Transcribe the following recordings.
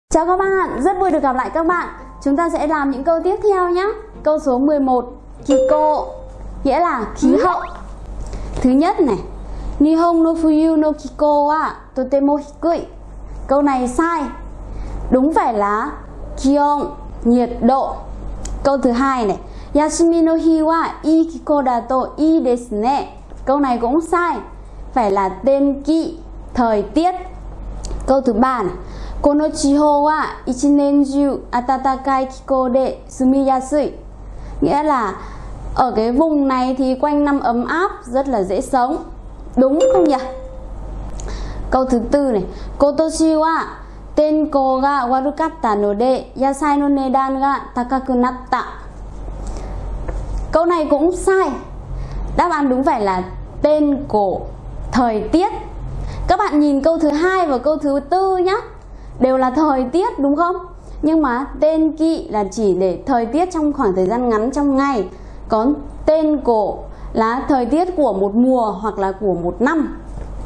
Chào các bạn, rất vui được gặp lại các bạn. Chúng ta sẽ làm những câu tiếp theo nhé. Câu số 11, Kiko, nghĩa là khí hậu. Thứ nhất này, Nihon no fuyu no kiko wa totemo hikui. Câu này sai. Đúng phải là Kion, nhiệt độ. Câu thứ hai này, Yashimi no hi wa ii kiko dato ii desu ne. Câu này cũng sai. Phải là tenki, thời tiết. Câu thứ ba này, Kono chihou wa ichinen-ju atatakai kiko de sumiyasui. Nghĩa là ở cái vùng này thì quanh năm ấm áp, rất là dễ sống. Đúng không nhỉ? Câu thứ tư này, Kotoshi wa tenko ga warukatta node yasai no nedan ga takaku natta. Câu này cũng sai. Đáp án đúng phải là tenko, thời tiết. Các bạn nhìn câu thứ hai và câu thứ tư nhé, đều là thời tiết đúng không? Nhưng mà tenki là chỉ để thời tiết trong khoảng thời gian ngắn trong ngày. Còn tenko là thời tiết của một mùa hoặc là của một năm.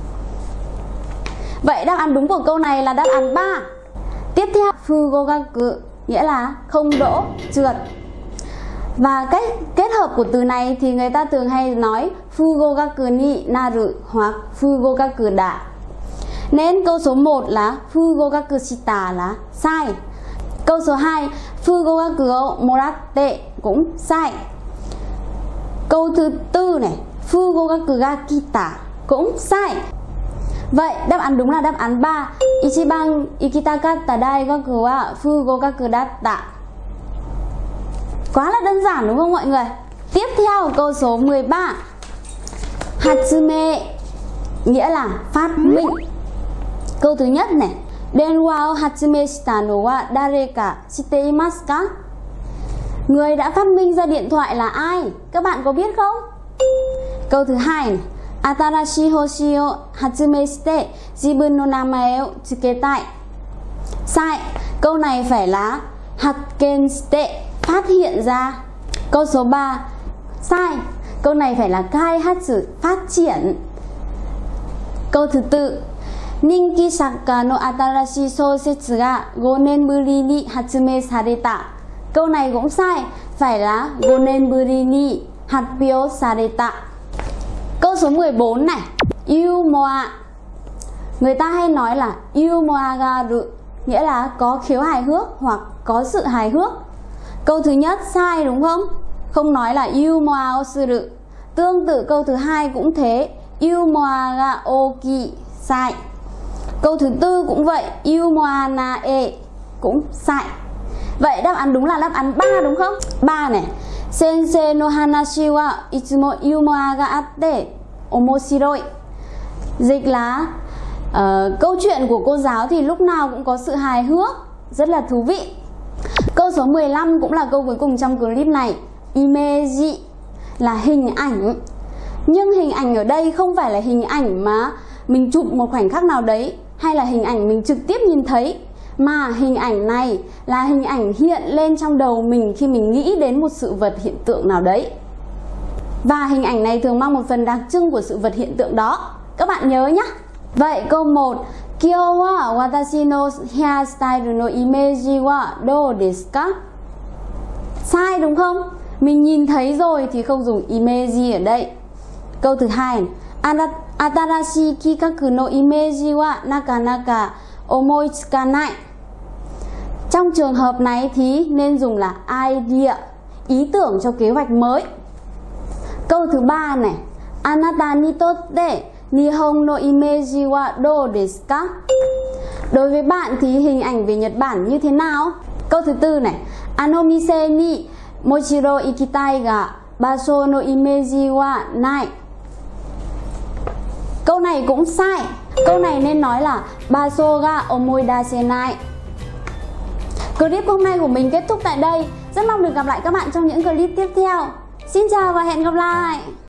Vậy đáp án đúng của câu này là đáp án 3. Tiếp theo, fugogaku, nghĩa là không đỗ, trượt. Và cách kết hợp của từ này thì người ta thường hay nói fugogaku ni naru hoặc fugogaku da. Nên câu số 1 là fugogaku shita là sai. Câu số 2, fugogaku o moratte cũng sai. Câu thứ tư này, fugogaku ga kita cũng sai. Vậy đáp án đúng là đáp án 3. Ichiban ikitakatta daigaku wa fugogaku datta. Quá là đơn giản đúng không mọi người? Tiếp theo câu số 13, Hatsume, nghĩa là phát minh. Câu thứ nhất này, Denwa o hatsume shita no wa dareka shite imasu ka? Người đã phát minh ra điện thoại là ai? Các bạn có biết không? Câu thứ hai này, Atarashi hoshi o hatsume shite jibun no namae o tsuketai. Sai. Câu này phải là hakken shite, phát hiện ra. Câu số 3, sai. Câu này phải là kaihatsu, phát triển. Câu thứ tư, Ninki shakka no atarashi sousetsu ga 5 nen buri ni hatsume sareta. Câu này cũng sai, phải là 5 nen buri ni hatbyou sareta. Câu số 14 này, yumoa. Người ta hay nói là yumoa garu, nghĩa là có khiếu hài hước hoặc có sự hài hước. Câu thứ nhất sai đúng không? Không nói là yumoa o suru. Tương tự câu thứ hai cũng thế, yumoa ga oki, sai. Câu thứ tư cũng vậy, yumoa na e cũng sai. Vậy đáp án đúng là đáp án 3 đúng không? 3 này, Sensei no hanashi wa itsumo yumoa ga atte omoshiroi. Dịch là câu chuyện của cô giáo thì lúc nào cũng có sự hài hước, rất là thú vị. Câu số 15 cũng là câu cuối cùng trong clip này, Image là hình ảnh. Nhưng hình ảnh ở đây không phải là hình ảnh mà mình chụp một khoảnh khắc nào đấy, hay là hình ảnh mình trực tiếp nhìn thấy, mà hình ảnh này là hình ảnh hiện lên trong đầu mình khi mình nghĩ đến một sự vật hiện tượng nào đấy. Và hình ảnh này thường mang một phần đặc trưng của sự vật hiện tượng đó. Các bạn nhớ nhé. Vậy câu 1, Kyo wa watashi no hairstyle no image wa dou desu ka? Sai đúng không? Mình nhìn thấy rồi thì không dùng image ở đây. Câu thứ hai, Atarashi kikaku no image wa nakanaka omoi tsukanai. Trong trường hợp này thì nên dùng là idea, ý tưởng cho kế hoạch mới. Câu thứ ba này, Anata ni totte Nihon no image wa dou desu ka? Đối với bạn thì hình ảnh về Nhật Bản như thế nào? Câu thứ tư này, Ano mise ni mochiro ikitai ga baso no image wa nai. Câu này cũng sai. Câu này nên nói là baso ga omoi dasenai. Clip hôm nay của mình kết thúc tại đây. Rất mong được gặp lại các bạn trong những clip tiếp theo. Xin chào và hẹn gặp lại.